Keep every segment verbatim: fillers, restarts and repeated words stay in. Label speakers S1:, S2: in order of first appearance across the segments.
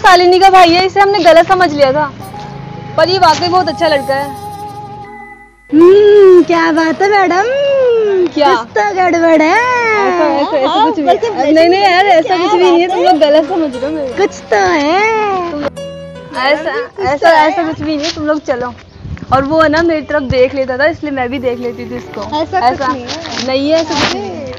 S1: शालिनी का भाई है, इसे हमने गलत समझ लिया था, पर ये वाकई बहुत अच्छा लड़का है।
S2: हम्म, क्या बात है मैडम,
S1: क्या
S2: कुछ तो गड़बड़ है।
S1: ऐसा ऐसा ऐसा कुछ भी नहीं नहीं यार, ऐसा कुछ भी नहीं है, तुम लोग गलत समझ रहे हो मेरे को।
S2: कुछ तो है,
S1: ऐसा ऐसा ऐसा कुछ भी नहीं है, तुम लोग चलो। और वो है ना मेरी तरफ देख लेता था, इसलिए मैं भी देख लेती थी इसको।
S2: ऐसा
S1: ऐसा
S2: कुछ नहीं है।
S1: नहीं है, ऐसा कुछ नहीं है।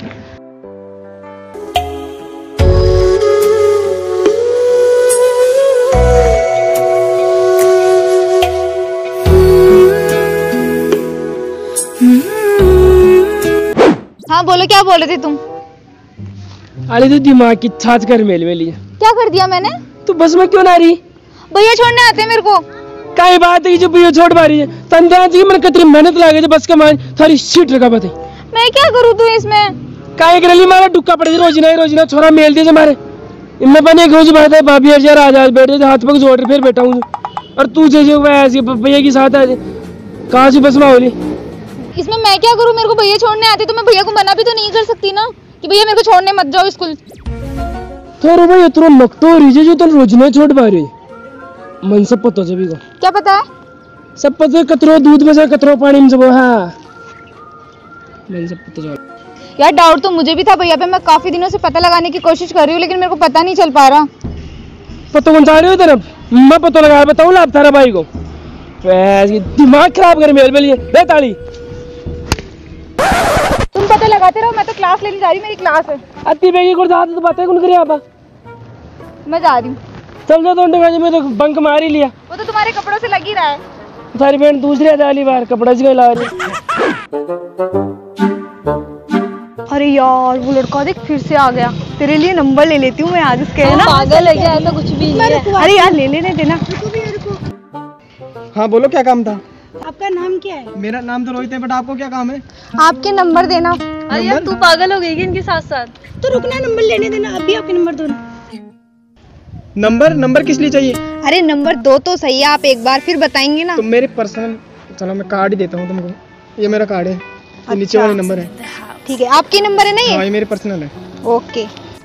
S3: हाँ बोलो, क्या बोल रहे थे तुम?
S4: अरे तो दिमाग की छाछ कर मेल में लिए।
S3: क्या कर दिया मैंने?
S4: तू बस में क्यों ना रही?
S3: भैया छोड़ने आते हैं मेरे को।
S4: काई बात है कि जो भैया छोड़ पा रही है, तंदे जी मैंने कितनी मेहनत लगे बस का मान थारी सीट रखा बते।
S3: मैं क्या करूँ तू इसमें?
S4: काहे करली मारा डुक्का पड़े रोजी नहीं रोजी ना छोरा मेल दे मारे इनमें बने रोज बात है भाभी यार आज आज बैठे थे हाथ पग जोड़ फिर बैठा हूँ और तू जो ऐसी भैया के साथ है कहाँ से बस में होली।
S3: इसमें मैं क्या करूँ? मेरे को भैया छोड़ने आते तो मैं भैया को मना भी तो नहीं कर सकती ना कि भैया मेरे को छोड़ने मत जाओ स्कूल।
S4: तो भाई इतना नकतो रही जो तुम रोज नहीं छोड़ पा रही मन सब पता सभी को।
S3: क्या पता है?
S4: सब पता कतरो दूध में से कतरो पानी में से वो हाँ मन सब पता चल।
S3: यार डाउट तो मुझे भी था भैया पे, मैं काफी दिनों से पता लगाने की कोशिश कर रही हूँ लेकिन मेरे को पता नहीं चल पा रहा।
S4: पता कौन सा रही हो तरफ मैं पता लगा बताऊँ लाभ थारा भाई को दिमाग खराब कर मेरे लिए ले ताली।
S3: तुम पता लगाते रहो, मैं तो क्लास लेने जा रही हूँ, मेरी क्लास है।
S4: अति बेगी को जाते तो बातें कौन करे आप?
S3: मैं जा रही हूँ।
S4: चल जा तो मैं तो बंक मार ही लिया।
S3: वो तो तुम्हारे कपड़ों से लग ही रहा है।
S4: सारी बहन दूसरी डाली बार कपड़ा से ला रही।
S2: अरे यार वो लड़का देख फिर से आ गया, तेरे लिए नंबर ले लेती हूँ मैं आज इसके, है ना?
S1: पागल है क्या? ऐसा कुछ भी नहीं है।
S2: अरे यार ले लेने देना।
S5: हाँ बोलो क्या काम था?
S2: आपका नाम क्या है?
S5: मेरा नाम तो रोहित है, बट आपको क्या काम है?
S3: आपके नंबर देना।
S1: अरे यार तू पागल हो गई क्या इनके साथ साथ?
S2: तो रुकना, नंबर लेने देना, अभी आपके नंबर दो ना।
S5: नंबर नंबर किस लिए चाहिए?
S3: अरे नंबर दो तो सही है, आप एक बार फिर बताएंगे ना।
S5: तो मेरे पर्सनल, चलो मैं कार्ड ही देता हूँ तुमको, ये मेरा कार्ड है, ये नीचे वाले नंबर है।
S3: ठीक है, आपकी नंबर है ना ये?
S5: हाँ ये मेरे पर्सनल है।
S3: ओके।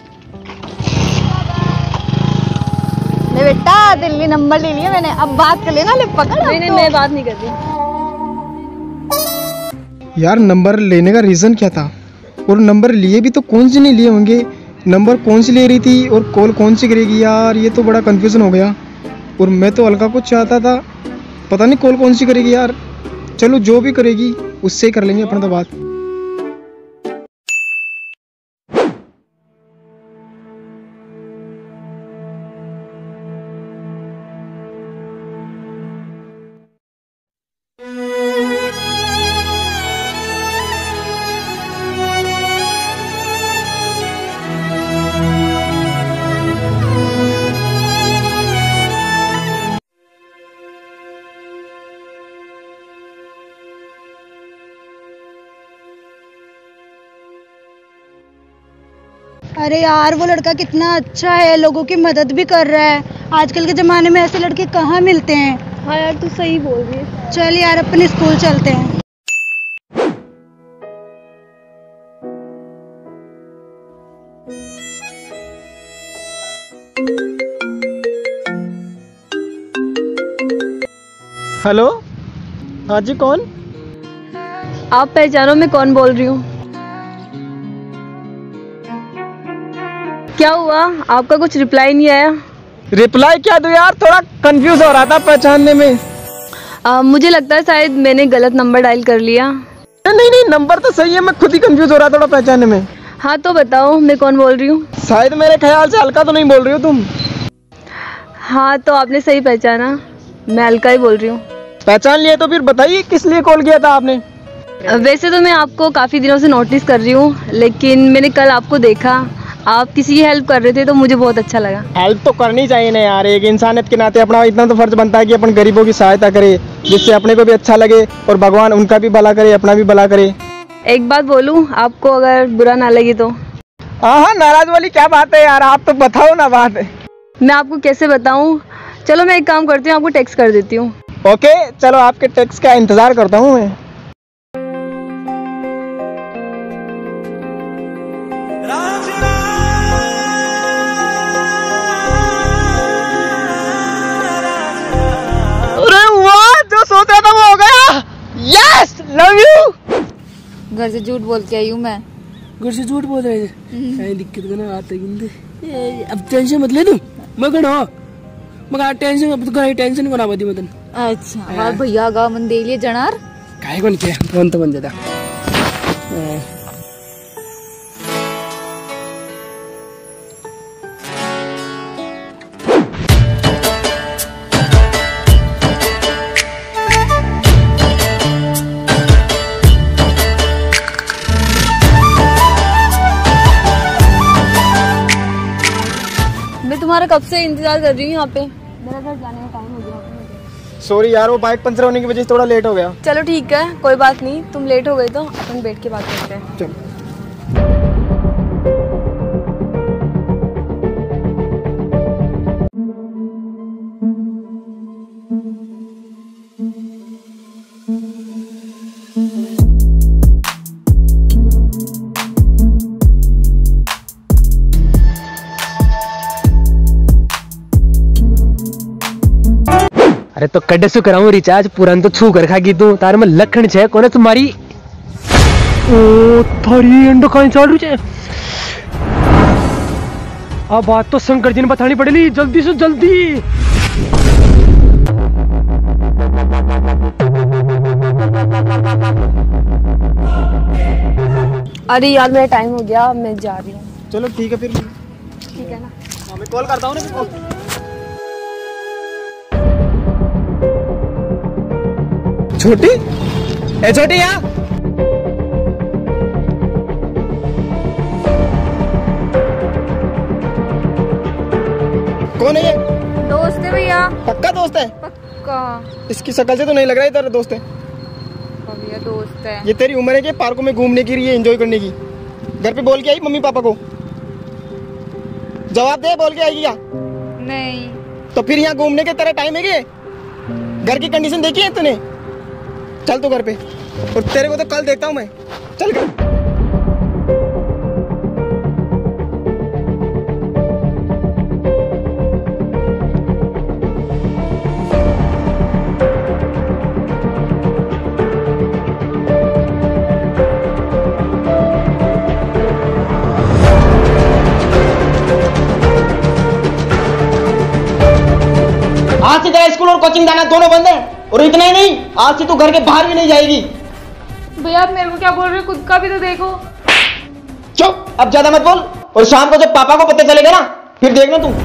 S3: ले बेटा दिल्ली नंबर ले लिया मैंने, अब बात कर लेना। ले पकड़।
S1: नहीं नहीं मैं बात नहीं कर रही।
S5: यार नंबर लेने का रीजन क्या था? और नंबर लिए भी तो कौन से नहीं लिए होंगे, नंबर कौन सी ले रही थी और कॉल कौन सी करेगी? यार ये तो बड़ा कंफ्यूजन हो गया। और मैं तो अलका को चाहता था, पता नहीं कॉल कौन सी करेगी यार। चलो जो भी करेगी उससे ही कर लेंगे अपना तो बात।
S2: अरे यार वो लड़का कितना अच्छा है, लोगों की मदद भी कर रहा है। आजकल के ज़माने में ऐसे लड़के कहाँ मिलते हैं।
S1: हाँ यार तू सही बोल रही है।
S2: चल यार अपने स्कूल चलते हैं।
S5: हेलो, हाँ जी कौन?
S1: आप पहचानो मैं कौन बोल रही हूँ? क्या हुआ, आपका कुछ रिप्लाई नहीं आया?
S5: रिप्लाई क्या दूं यार, थोड़ा कंफ्यूज हो रहा था पहचानने में।
S1: आ, मुझे लगता है शायद मैंने गलत नंबर डायल कर लिया।
S5: नहीं नहीं नंबर तो सही है, मैं खुद ही कंफ्यूज हो रहा था थोड़ा पहचानने में।
S1: हाँ तो बताओ मैं कौन बोल रही हूँ?
S5: शायद मेरे ख्याल से अलका तो नहीं बोल रही हो तुम?
S1: हाँ तो आपने सही पहचाना, मैं अलका ही बोल रही हूँ।
S5: पहचान लिया तो फिर बताइए किस लिए कॉल किया था आपने?
S1: वैसे तो मैं आपको काफ़ी दिनों से नोटिस कर रही हूँ, लेकिन मैंने कल आपको देखा, आप किसी की हेल्प कर रहे थे तो मुझे बहुत अच्छा लगा।
S5: हेल्प तो करनी चाहिए ना यार, एक इंसानियत के नाते अपना इतना तो फर्ज बनता है कि अपन गरीबों की सहायता करे, जिससे अपने को भी अच्छा लगे और भगवान उनका भी भला करे अपना भी भला करे।
S1: एक बात बोलूँ आपको, अगर बुरा ना लगे तो?
S5: हाँ हाँ नाराज वाली क्या बात है यार, आप तो बताओ ना बात।
S1: मैं आपको कैसे बताऊँ, चलो मैं एक काम करती हूँ, आपको टेक्स्ट कर देती हूँ।
S5: ओके चलो आपके टेक्स्ट का इंतजार करता हूँ मैं।
S4: Love you.
S3: घर से झूठ बोल के आई हूँ मैं।
S4: घर से झूठ बोल रहे थे दिक्कत करना आते अब टेंशन मत ले तू मैं कहो मगर टेंशन अब तो टेंशन को ना बदी मदन।
S3: अच्छा और भैया गा मन दे लिए जनार
S4: काय कोण के फोन तो बन जाता।
S1: मैं तुम्हारा कब से इंतजार कर रही हूँ यहाँ पे। मेरा घर जाने का टाइम हो गया।
S5: सॉरी यार, वो बाइक पंचर होने की वजह से थोड़ा लेट हो गया।
S1: चलो ठीक है, कोई बात नहीं, तुम लेट हो गए तो अपन बैठ के बात करते हैं।
S5: चलो।
S4: अरे तो कड्डे से कराऊं रिचार्ज पुरान तो छू कर खागी तू तार में लखन छे कोने तुम्हारी ओ थारी अंडो कहीं चल रही छे। अब बात तो शंकर जी ने बतानी पड़ेगी जल्दी से जल्दी।
S1: अरे यार मेरा टाइम हो गया, मैं जा रही हूँ।
S5: चलो ठीक है फिर।
S1: ठीक है ना,
S5: हाँ मैं कॉल करता हूँ ना। छोटी ए छोटी यहाँ कौन है ये?
S3: दोस्त है भैया।
S5: पक्का दोस्त है?
S3: पक्का।
S5: इसकी शक्ल से तो नहीं लग रहा है तेरा दोस्त है।
S3: भैया दोस्त है।
S5: ये तेरी उम्र है कि पार्कों में घूमने की रही है, एंजॉय करने की? घर पे बोल के आई मम्मी पापा को? जवाब दे, बोल के आएगी क्या?
S3: नहीं।
S5: तो फिर यहाँ घूमने के तेरा टाइम है क्या? घर की कंडीशन देखी है तूने? चल तू घर पे, और तेरे को तो कल देखता हूँ मैं। चल घर। आज से तेरा स्कूल और कोचिंग जाना दोनों बंद है, और इतना ही नहीं, आज से तू घर के बाहर भी नहीं जाएगी।
S3: भैया आप मेरे को क्या बोल रहे हो, खुद का भी तो देखो।
S5: चुप, अब ज्यादा मत बोल, और शाम को जब पापा को पता चलेगा ना फिर देखना तू।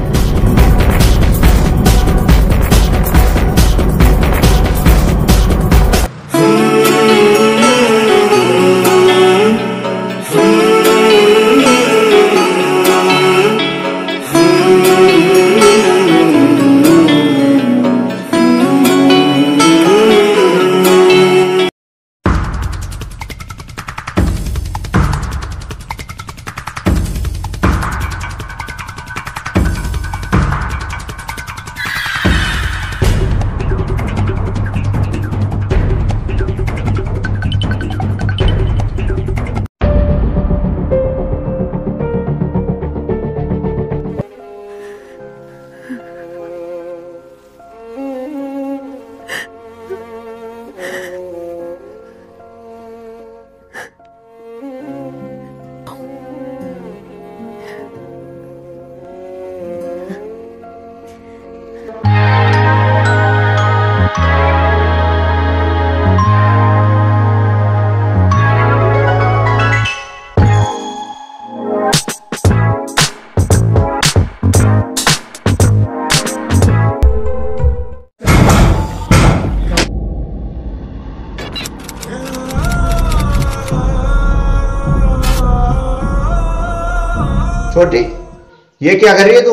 S6: छोटी, ये क्या कर रही है तू?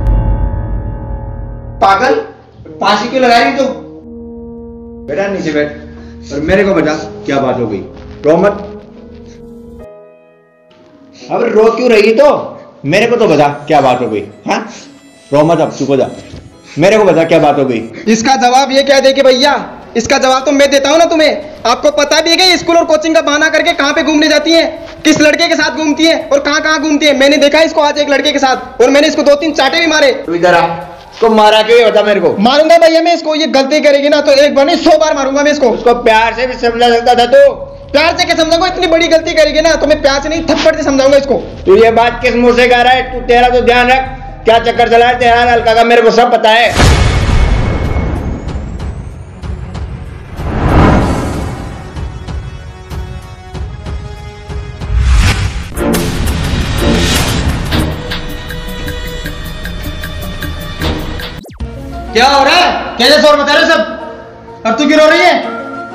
S6: पागल, फांसी क्यों लगा रही तू? बेटा नीचे बैठ और मेरे को बता क्या बात हो गई। रो मत। अब रो क्यों रही तो मेरे को तो बता क्या बात हो गई। हाँ रो मत, अब चुप हो जा, मेरे को बता क्या बात हो गई।
S5: इसका जवाब ये क्या दे कि भैया, इसका जवाब तो मैं देता हूँ ना तुम्हें। आपको पता भी है कि स्कूल और कोचिंग का बहाना करके कहाँ पे घूमने जाती हैं, किस लड़के के साथ घूमती है और कहाँ कहाँ घूमती है। मैंने देखा इसको आज एक लड़के के साथ, और मैंने इसको दो तीन चाटे भी मारे।
S6: तू इधर आ, तो मारा क्यों ये बता मेरे को।
S5: मारूंगा भैया मैं इसको, ये गलती करेगी ना तो एक बार नहीं सौ बार मारूंगा मैं इसको।
S6: उसको प्यार से भी समझा सकता था तू।
S5: प्यार से क्या समझाऊंगा, इतनी बड़ी गलती करेगी ना तो मैं प्यार से नहीं थप्पड़ से समझाऊंगा इसको।
S6: तू ये बात किस मुंह से कह रहा है? तू तेरा तो ध्यान रख, क्या चक्कर चला है तेरा अलका का, मेरे को सब पता है।
S5: क्या हो रहा है? कैसे शोर मचा रहे सब? और तू क्यों रो रही है?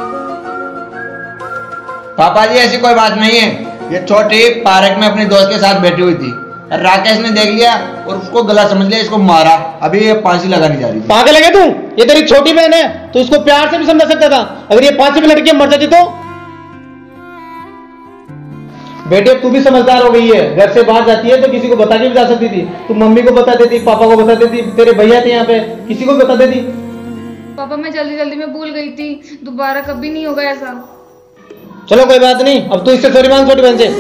S6: पापा जी ऐसी कोई बात नहीं है। ये छोटी पार्क में अपने दोस्त के साथ बैठी हुई थी, राकेश ने देख लिया और उसको गला समझ लिया, इसको मारा। अभी ये फांसी लगाने जा रही थी।
S5: पागल है तू? ये तेरी छोटी बहन है, तो इसको प्यार से भी समझा सकता था। अगर ये फांसी पे लड़की मर जाती तो? बेटे तू भी समझदार हो गई है, घर से बाहर जाती है तो किसी को बता के भी जा सकती थी। तू मम्मी को बता देती, पापा को बता देती, तेरे भैया थे यहाँ पे, किसी को बता देती।
S3: पापा मैं जल्दी जल्दी में भूल गई थी, दोबारा कभी नहीं होगा ऐसा।
S5: चलो कोई बात नहीं, अब तू इससे सॉरी मांग छोटी बहन से।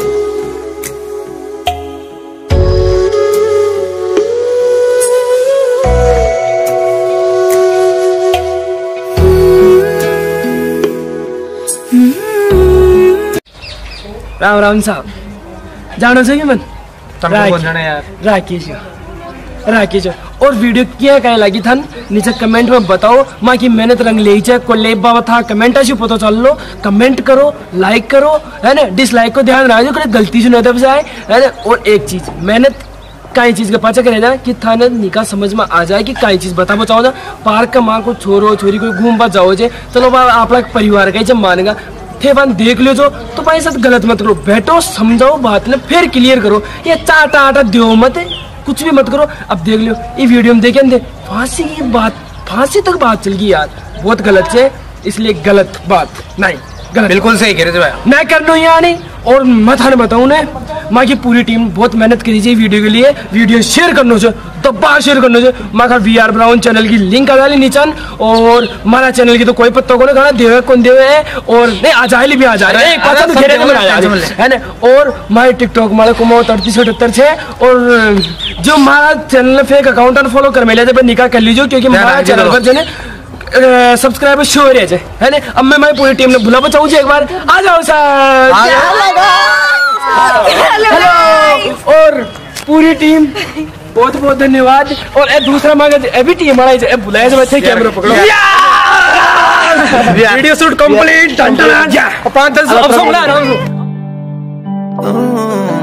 S4: राम राम साहब, जानो चाहिए मन
S5: यार
S4: राकेश राकेश और वीडियो क्या कहे लगी था नीचे कमेंट में बताओ। माँ की मेहनत रंग ले को ले बाबा था कमेंट ऐसी पता चल लो, कमेंट करो, लाइक करो, है ना। डिसलाइक को ध्यान रखो, कभी गलती से नहीं आए, है ना। और एक चीज मेहनत कई चीज का पाचा करे ना कि थाने निकाह समझ में आ जाए कि कई चीज बता बचाओ ना। पार्क का माँ को छोरो छोरी को घूम बा जाओ जे, चलो आप परिवार का जब मानेगा थे बात देख लो जो तो भाई साथ गलत मत करो, बैठो समझाओ बात ने फिर क्लियर करो। ये चाटा आटा दो मत, कुछ भी मत करो। अब देख लो ये वीडियो में देखे दे फांसी की बात, फांसी तक बात चल गई यार, बहुत गलत है। इसलिए गलत बात नहीं, गलत
S5: बिल्कुल सही कह रहे थे भाई,
S4: नहीं करना यहाँ नहीं। और मत हन बताऊँ ने माँ की पूरी टीम बहुत मेहनत करी चाहिए वीडियो के लिए। वीडियो शेयर करना चाहिए, दब्बा शेयर करना चाहिए। माँ का वी आर ब्राउन चैनल की लिंक आ डाली नीचन, और हमारा चैनल की तो कोई पत्ता को नहीं खाना देवे कौन देवे है, और नहीं आ जाए भी आ जाए है ना। और हमारे टिकटॉक हमारे कुमाओ अड़तीस अठहत्तर छे, और जो हमारा चैनल फेक अकाउंट अनफॉलो कर मिले थे निकाह कर लीजिए, क्योंकि हमारा चैनल पर जो है सब्सक्राइबर शो हो रहे है ना। अब मैं पूरी टीम ने बुला बचाऊँ एक बार, आ जाओ सर। हेलो और पूरी टीम बहुत बहुत धन्यवाद। और ए दूसरा मांगे अभी टीम हमारा बुलाया जब अच्छे कैमरा पकड़ो, वीडियो शूट कंप्लीट।